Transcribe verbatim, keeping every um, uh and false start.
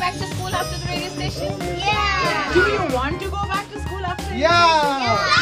back to school after the radio station? Yeah. Do you want to go back to school after? Yeah. Yeah.